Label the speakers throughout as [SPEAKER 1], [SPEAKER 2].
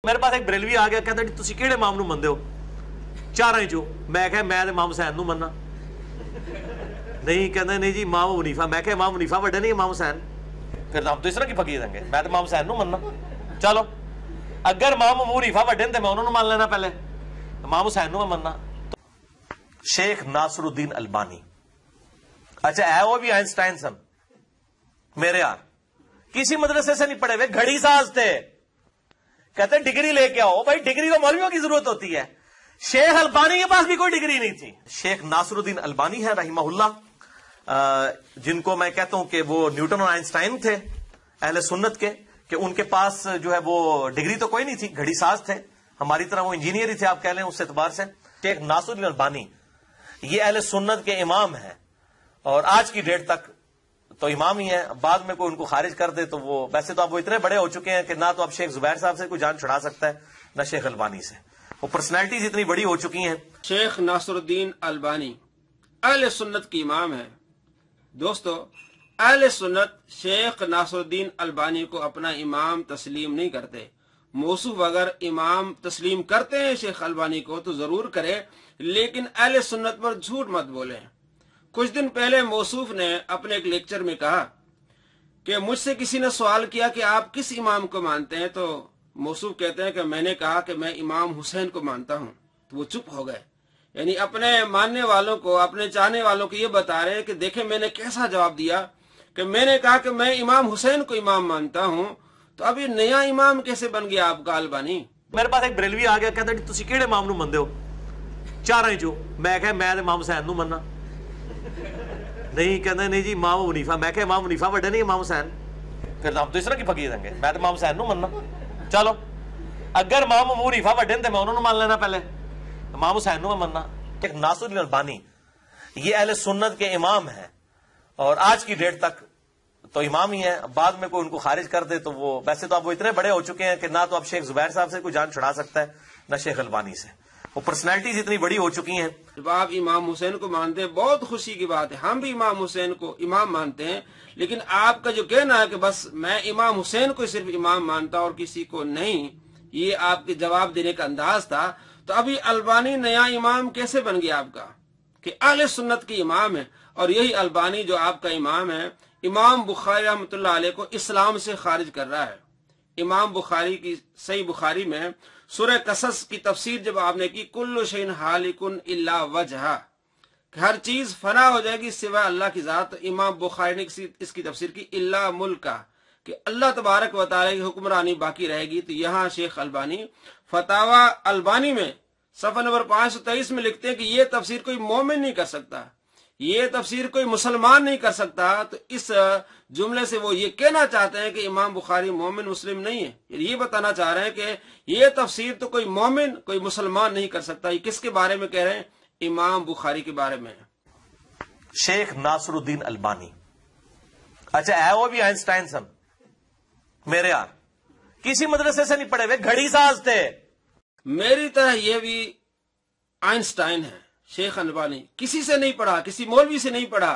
[SPEAKER 1] میرے پاس ایک بریلوی آ گیا کہتا جی تسی کیڑے امام نو مندے ہو چاروں چو میں کہا میں امام حسین نو مننا نہیں کہنا نہیں جی امام ابو حنیفہ میں کہا امام حنیفہ وڈے نہیں امام حسین پھر ہم تو اس طرح کی فقیر دیں گے میں تو امام حسین نو مننا چلو اگر امام ابو حنیفہ وڈے تو میں انہوں نے مان لینا پہلے امام حسین نو میں مننا شیخ ناصر الدین البانی اچھا ہے وہ بھی آئنسٹائن سن میرے یار کسی مدرسے سے نہیں پڑھے ہوئے گھڑی ساز تھے کہتے ہیں ڈگری لے کے آؤ بھائی ڈگری کو مولویوں کی ضرورت ہوتی ہے شیخ البانی کے پاس بھی کوئی ڈگری نہیں تھی شیخ ناصر الدین البانی ہے رحمہ اللہ جن کو میں کہتا ہوں کہ وہ نیوٹن اور آئنسٹائن تھے اہل سنت کے کہ ان کے پاس جو ہے وہ ڈگری تو کوئی نہیں تھی گھڑی ساز تھے ہماری طرح وہ انجینئر ہی تھے آپ کہہ لیں اس اعتبار سے شیخ ناصر الدین البانی یہ اہل سنت کے امام ہیں اور آج کی ڈیٹ تک تو امام ہی ہیں بعد میں کوئی ان کو خارج کر دے تو وہ ویسے تو اب وہ اتنے بڑے ہو چکے ہیں کہ نہ تو اب شیخ زبیر صاحب سے کوئی جان چھڑا سکتا ہے نہ شیخ البانی سے وہ پرسنالٹیز اتنی بڑی ہو چکی ہیں
[SPEAKER 2] شیخ ناصر الدین البانی اہل سنت کی امام ہے دوستو اہل سنت شیخ ناصر الدین البانی کو اپنا امام تسلیم نہیں کرتے موصوف اگر امام تسلیم کرتے ہیں شیخ البانی کو تو ضرور کرے لیکن اہل سنت پر جھوٹ مت بولیں کچھ دن پہلے موصوف نے اپنے ایک لیکچر میں کہا کہ مجھ سے کسی نے سوال کیا کہ آپ کس امام کو مانتے ہیں تو موصوف کہتے ہیں کہ میں نے کہا کہ میں امام حسین کو مانتا ہوں تو وہ چپ ہو گئے یعنی اپنے ماننے والوں کو اپنے چاہنے والوں کو یہ بتا رہے کہ دیکھیں میں نے کیسا جواب دیا کہ میں نے کہا کہ میں امام حسین کو امام مانتا ہوں تو اب یہ نیا امام کیسے بن گیا آپ کا البانی
[SPEAKER 1] میرے پاس ایک بریلوی آ گیا کہتا جی تسی کیڑے امام نو مندے ہو چاروں چو میں کہا میں امام حسین نو مننا نہیں کہنا نہیں جی امام ابو حنیفہ میں کہا امام حنیفہ وڈے نہیں امام حسین پھر ہم تو اس طرح کی فقیر دیں گے میں تو امام حسین نو مننا چلو اگر امام ابو حنیفہ وڈے تو میں انہوں نے مان لینا پہلے امام حسین نو میں مننا ایک ناصر الدین البانی یہ اہل سنت کے امام ہیں اور آج کی ڈیٹ تک تو امام ہی ہیں بعد میں کوئی ان کو خارج کر دے تو وہ ویسے تو اب وہ اتنے بڑے ہو چکے ہیں کہ نہ تو اب شیخ زبیر صاحب سے کوئی جان چھڑا سکتا ہے نہ شیخ البانی سے وہ پرسنالٹیز اتنی بڑی ہو چکی ہیں
[SPEAKER 2] جب آپ امام حسین کو مانتے ہیں بہت خوشی کی بات ہے ہم بھی امام حسین کو امام مانتے ہیں لیکن آپ کا جو کہنا ہے کہ بس میں امام حسین کو صرف امام مانتا اور کسی کو نہیں یہ آپ کے جواب دینے کا انداز تھا تو ابھی البانی نیا امام کیسے بن گیا آپ کا کہ اہل سنت کی امام ہے اور یہی البانی جو آپ کا امام ہے امام بخاری رحمۃ اللہ علیہ کو اسلام سے خارج کر رہا ہے امام بخاری کی صحیح بخاری میں سورہ قصص کی تفسیر جب آپ نے کی کل شیء ہالک الا وجہہ کہ ہر چیز فنا ہو جائے گی سوائے اللہ کی ذات امام بخاری نے اس کی تفسیر کی الا ملکہ کہ اللہ تبارک و تعالی کی حکمرانی باقی رہے گی تو یہاں شیخ البانی فتاوی البانی میں صفحہ نمبر 523 میں لکھتے ہیں کہ یہ تفسیر کوئی مومن نہیں کر سکتا یہ تفسیر کوئی مسلمان نہیں کر سکتا تو اس جملے سے وہ یہ کہنا چاہتے ہیں کہ امام بخاری مومن مسلم نہیں ہے یہ بتانا چاہ رہے ہیں کہ یہ تفسیر تو کوئی مومن کوئی مسلمان نہیں کر سکتا یہ کس کے بارے میں کہہ رہے ہیں امام بخاری کے بارے میں
[SPEAKER 1] شیخ ناصر الدین البانی اچھا ہے وہ بھی آئنسٹائن سن میرے یار کسی مدرسے سے نہیں پڑھے ہوئے گھڑی ساز تھے
[SPEAKER 2] میری طرح یہ بھی آئنسٹائن ہے شیخ البانی کسی سے نہیں پڑھا کسی مولوی سے نہیں پڑھا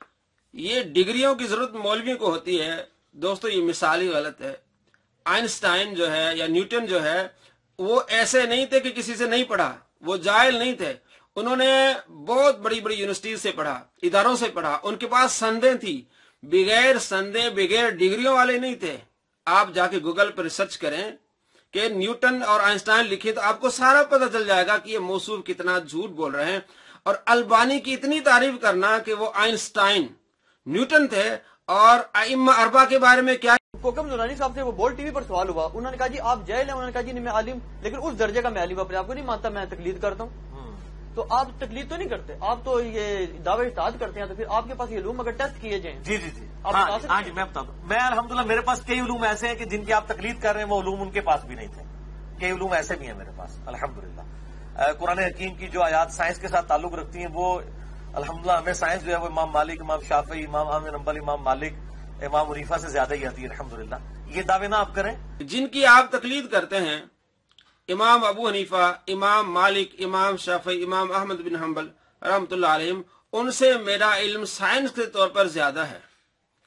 [SPEAKER 2] یہ ڈگریوں کی ضرورت مولوی کو ہوتی ہے دوستو یہ مثالی غلط ہے آئنسٹائن جو ہے یا نیوٹن جو ہے وہ ایسے نہیں تھے کہ کسی سے نہیں پڑھا وہ جاہل نہیں تھے انہوں نے بہت بڑی بڑی یونیورسٹیز سے پڑھا اداروں سے پڑھا ان کے پاس سندیں تھی بغیر سندیں بغیر ڈگریوں والے نہیں تھے آپ جا کے گوگل پر ریسرچ کریں کہ نیوٹن اور آئنسٹائن لکھے تو آپ کو سارا پتہ چل جائے گا کہ یہ موصوف کتنا جھوٹ بول رہے ہیں اور البانی کی اتنی تعریف کرنا کہ وہ آئنسٹائن نیوٹن تھے اور ائمہ اربعہ کے بارے میں کیا
[SPEAKER 3] کوکم زنانی صاحب سے وہ بول ٹی وی پر سوال ہوا انہوں نے کہا جی آپ جاہل ہیں انہوں نے کہا جی نہیں میں عالم لیکن اس درجے کا میں عالم اپنے آپ کو نہیں مانتا میں تقلید کرتا ہوں تو آپ تقلید تو نہیں کرتے آپ تو یہ دعوی اطاعت کرتے ہیں تو پھر آپ کے پاس یہ علوم اگر ٹیسٹ کیے جائیں
[SPEAKER 1] جی ہاں جی میں بتا دوں میں الحمدللہ میرے پاس کئی علوم ایسے ہیں کہ جن کی آپ تقلید کر رہے ہیں وہ علوم ان کے پاس بھی نہیں تھے کئی علوم ایسے بھی ہیں میرے پاس الحمدللہ قرآن حکیم کی جو آیات سائنس کے ساتھ تعلق رکھتی ہیں وہ الحمدللہ ہمیں سائنس جو ہے وہ امام مالک امام شافعی امام احمد حنبل امام مالک امام حنیفہ سے زیادہ ہی آتی ہے الحمدللہ یہ دعوے نہ آپ کریں
[SPEAKER 2] جن کی آپ تقلید کرتے ہیں امام ابو حنیفہ امام مالک امام شافعی امام احمد بن حنبل رحمۃ اللہ علیہم ان سے میرا علم سائنس کے طور پر زیادہ ہے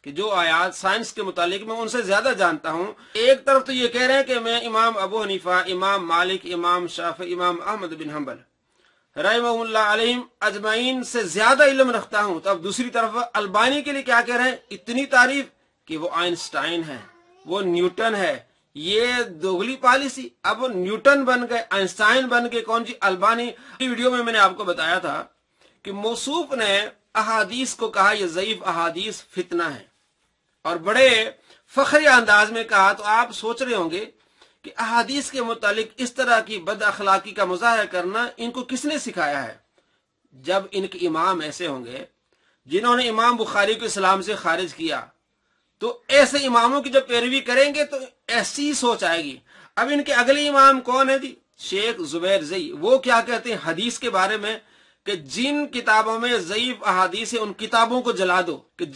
[SPEAKER 2] کہ جو آیات سائنس کے متعلق میں ان سے زیادہ جانتا ہوں. ایک طرف تو یہ کہہ رہے ہیں کہ میں امام ابو حنیفہ، امام مالک، امام شافعی، امام احمد بن حنبل رحمہ اللہ علیہم اجمعین سے زیادہ علم رکھتا ہوں. تو اب دوسری طرف البانی کے لیے کیا کہہ رہے ہیں؟ اتنی تعریف کہ وہ آئنسٹائن ہے، وہ نیوٹن ہے. یہ دوگلی پالیسی. اب نیوٹن بن گئے، آئنسٹائن بن گئے، کون جی؟ البانی. ویڈیو میں نے آپ کو بتایا تھا کہ موصوف نے احادیث کو کہا یہ ضعیف احادیث فتنہ ہے، اور بڑے فخری انداز میں کہا. تو آپ سوچ رہے ہوں گے کہ احادیث کے متعلق اس طرح کی بد اخلاقی کا مظاہرہ کرنا ان کو کس نے سکھایا ہے؟ جب ان کے امام ایسے ہوں گے جنہوں نے امام بخاری کو اسلام سے خارج کیا، تو ایسے اماموں کی جب پیروی کریں گے تو ایسی سوچ آئے گی. اب ان کے اگلے امام کون ہے جی؟ شیخ زبیر زئی. وہ کیا کہتے ہیں حدیث کے بارے میں کہ جن کتابوں میں ضعیف احادیث ہے ان کتابوں کو جلا دو. کہ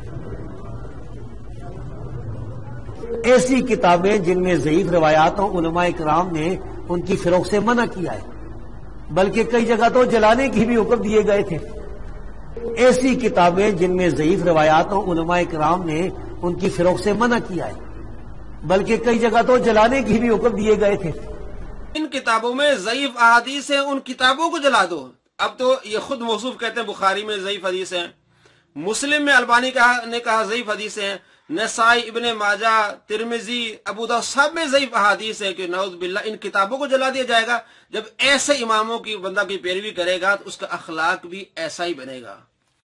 [SPEAKER 4] ایسی کتابیں جن میں ضعیف روایات ہوں علماء اکرام نے ان کی فروخت سے منع کیا ہے، بلکہ کئی جگہ تو جلانے کی بھی حکم دیے گئے تھے. ایسی کتابیں جن میں ضعیف روایات ہوں علماء اکرام نے ان کی فروخت سے منع کیا ہے، بلکہ کئی جگہ تو جلانے کی بھی حکم دیے گئے تھے.
[SPEAKER 2] ان کتابوں میں ضعیف احادیث ہیں، ان کتابوں کو جلا دو. اب تو یہ خود موصوف کہتے ہیں بخاری میں ضعیف حدیث ہیں، مسلم میں البانی نے کہا ضعیف حدیث ہیں، نسائی، ابن ماجہ، ترمذی، ابو داؤد سب میں ضعیف احادیث ہے. کہ نعوذ باللہ ان کتابوں کو جلا دیا جائے گا. جب ایسے اماموں کی بندہ کی پیروی کرے گا تو اس کا اخلاق بھی ایسا ہی بنے گا.